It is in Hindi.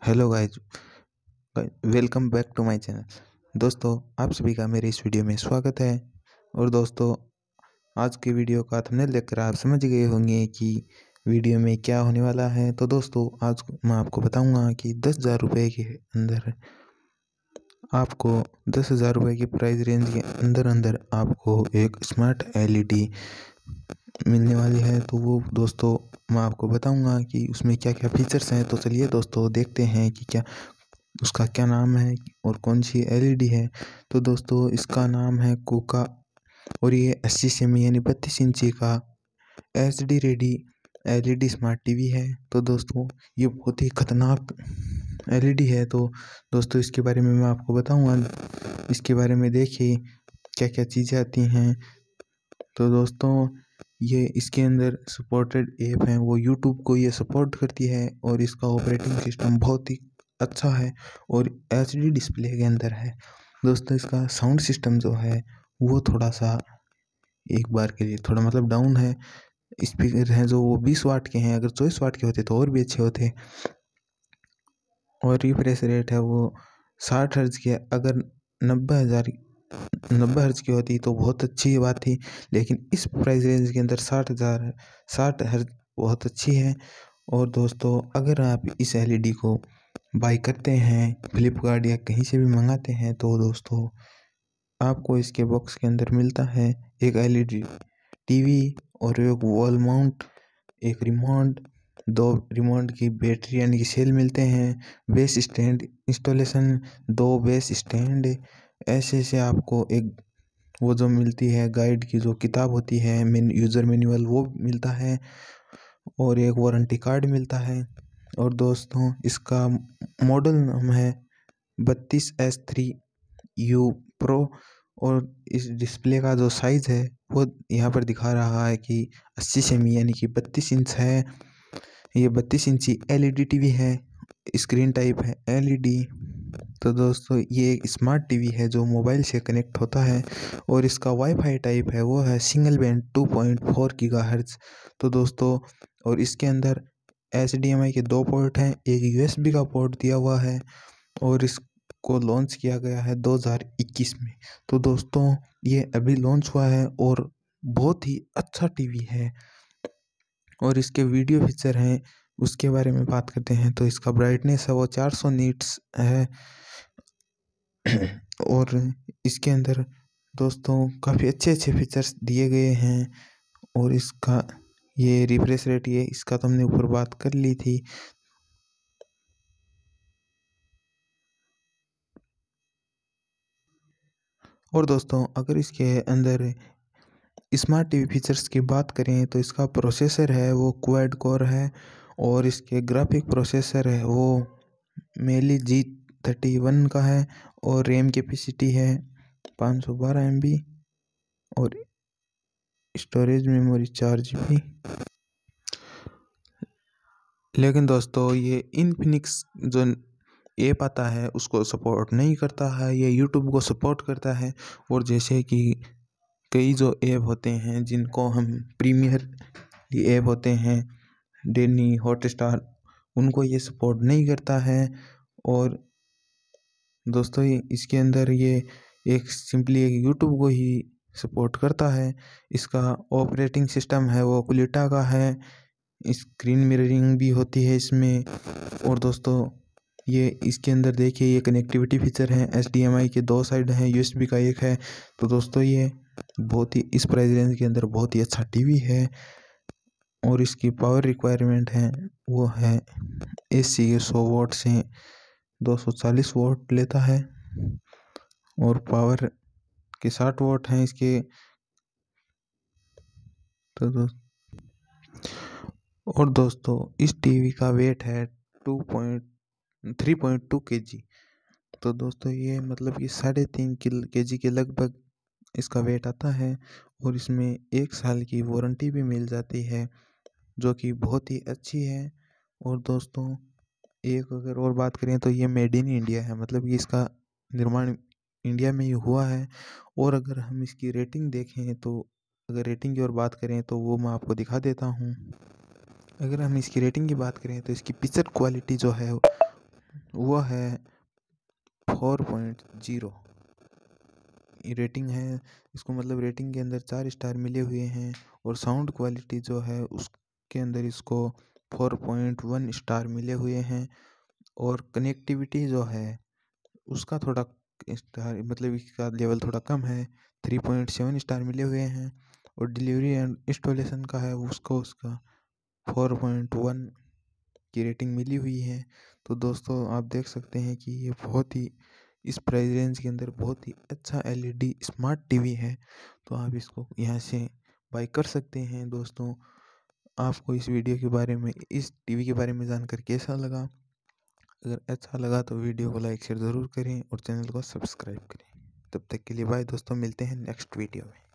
Hello guys, welcome back to my channel. दोस्तों, आप सभी का मेरे इस वीडियो में स्वागत है। और दोस्तों, आज के वीडियो का थंबनेल देखकर आप समझ गए होंगे कि वीडियो में क्या होने वाला है। तो दोस्तों, आज मैं आपको बताऊंगा कि 10,000 रुपये के अंदर आपको 10,000 रुपये की प्राइस रेंज के अंदर अंदर आपको एक स्मार्ट एलईडी मिलने वाली है। तो वो दोस्तों मैं आपको बताऊंगा कि उसमें क्या क्या फीचर्स हैं। तो चलिए दोस्तों, देखते हैं कि क्या उसका क्या नाम है और कौन सी एलईडी है। तो दोस्तों, इसका नाम है कोका और ये 80 सेमी यानी 32 इंची का HD ready LED smart TV है। तो दोस्तों, ये बहुत ही खतरनाक एलईडी है। तो दोस्तों, इसके बारे में मैं आपको बताऊंगा। इसके बारे में देखिए क्या क्या चीज़ें आती हैं। तो दोस्तों, ये इसके अंदर सपोर्टेड ऐप हैं, वो यूट्यूब को ये सपोर्ट करती है और इसका ऑपरेटिंग सिस्टम बहुत ही अच्छा है और एचडी डिस्प्ले के अंदर है। दोस्तों, इसका साउंड सिस्टम जो है वो थोड़ा सा एक बार के लिए थोड़ा मतलब डाउन है। स्पीकर हैं जो वो 20 वाट के हैं, अगर 24 वाट के होते तो और भी अच्छे होते। और रिफ्रेश रेट है वो 60 हर्ज की है। अगर 90 हर्ज की होती तो बहुत अच्छी बात थी, लेकिन इस प्राइस रेंज के अंदर 60 हर्ज बहुत अच्छी है। और दोस्तों, अगर आप इस एलईडी को बाई करते हैं फ्लिपकार्ट या कहीं से भी मंगाते हैं तो दोस्तों आपको इसके बॉक्स के अंदर मिलता है एक एलईडी टीवी और एक वॉल माउंट, एक रिमोट, 2 रिमोट की बैटरी यानी कि सेल मिलते हैं, base stand installation, 2 base stand. ऐसे ऐसे आपको एक वो जो मिलती है गाइड की जो किताब होती है यूज़र मैनुअल वो मिलता है और एक वारंटी कार्ड मिलता है। और दोस्तों, इसका मॉडल नाम है 32S3U Pro और इस डिस्प्ले का जो साइज़ है वो यहाँ पर दिखा रहा है कि 80 सेमी यानी कि 32 इंच है। ये 32 इंची एलईडी टीवी है, स्क्रीन टाइप है एलईडी। तो दोस्तों, ये एक स्मार्ट टीवी है जो मोबाइल से कनेक्ट होता है और इसका वाईफाई टाइप है वो है सिंगल बैंड 2.4 गीगाहर्ट्ज। तो दोस्तों, और इसके अंदर HDMI के 2 पोर्ट हैं, एक USB का पोर्ट दिया हुआ है और इसको लॉन्च किया गया है 2021 में। तो दोस्तों, ये अभी लॉन्च हुआ है और बहुत ही अच्छा टीवी है। और इसके वीडियो फीचर हैं, उसके बारे में बात करते हैं। तो इसका ब्राइटनेस है वो 400 नीट्स है और इसके अंदर दोस्तों काफ़ी अच्छे अच्छे फीचर्स दिए गए हैं। और इसका ये रिफ्रेश रेट ये इसका तो हमने ऊपर बात कर ली थी। और दोस्तों, अगर इसके अंदर स्मार्ट टीवी फीचर्स की बात करें तो इसका प्रोसेसर है वो क्वाड कोर है और इसके ग्राफिक प्रोसेसर है वो मेली G31 का है और रैम कैपेसिटी है 512 MB और स्टोरेज मेमोरी 4 GB। लेकिन दोस्तों, ये इनफिनिक्स जो ऐप आता है उसको सपोर्ट नहीं करता है, ये यूट्यूब को सपोर्ट करता है। और जैसे कि कई जो ऐप होते हैं जिनको हम प्रीमियर ऐप होते हैं, डेनी हॉटस्टार, उनको ये सपोर्ट नहीं करता है। और दोस्तों, ये इसके अंदर ये एक सिंपली एक यूट्यूब को ही सपोर्ट करता है। इसका ऑपरेटिंग सिस्टम है वो कुलिटा का है, स्क्रीन मिररिंग भी होती है इसमें। और दोस्तों, ये इसके अंदर देखिए ये कनेक्टिविटी फीचर है, HDMI के 2 साइड हैं, USB का एक है। तो दोस्तों, ये बहुत ही इस प्राइस रेंज के अंदर बहुत ही अच्छा टीवी है। और इसकी पावर रिक्वायरमेंट है वो है AC के 100 वाट से 240 वाट लेता है और पावर के 60 वाट हैं इसके। तो और दोस्तों, इस टीवी का वेट है 3.2 kg। तो दोस्तों, ये मतलब कि 3.5 kg के लगभग इसका वेट आता है और इसमें 1 साल की वारंटी भी मिल जाती है जो कि बहुत ही अच्छी है। और दोस्तों, एक अगर और बात करें तो ये मेड इन इंडिया है, मतलब कि इसका निर्माण इंडिया में ही हुआ है। और अगर हम इसकी रेटिंग देखें तो अगर रेटिंग की ओर बात करें तो वो मैं आपको दिखा देता हूँ। अगर हम इसकी रेटिंग की बात करें तो इसकी पिक्चर क्वालिटी जो है वह है 4.0 रेटिंग है इसको, मतलब रेटिंग के अंदर 4 स्टार मिले हुए हैं। और साउंड क्वालिटी जो है उसके अंदर इसको 4.1 स्टार मिले हुए हैं। और कनेक्टिविटी जो है उसका थोड़ा स्टार, मतलब इसका लेवल थोड़ा कम है, 3.7 स्टार मिले हुए हैं। और डिलीवरी एंड इंस्टॉलेशन का है उसको उसका 4.1 की रेटिंग मिली हुई है। तो दोस्तों आप देख सकते हैं कि ये बहुत ही इस प्राइस रेंज के अंदर बहुत ही अच्छा एलईडी स्मार्ट टीवी है। तो आप इसको यहाँ से बाय कर सकते हैं। दोस्तों आपको इस वीडियो के बारे में, इस टीवी के बारे में जानकर कैसा लगा? अगर अच्छा लगा तो वीडियो को लाइक शेयर ज़रूर करें और चैनल को सब्सक्राइब करें। तब तक के लिए बाय दोस्तों, मिलते हैं नेक्स्ट वीडियो में।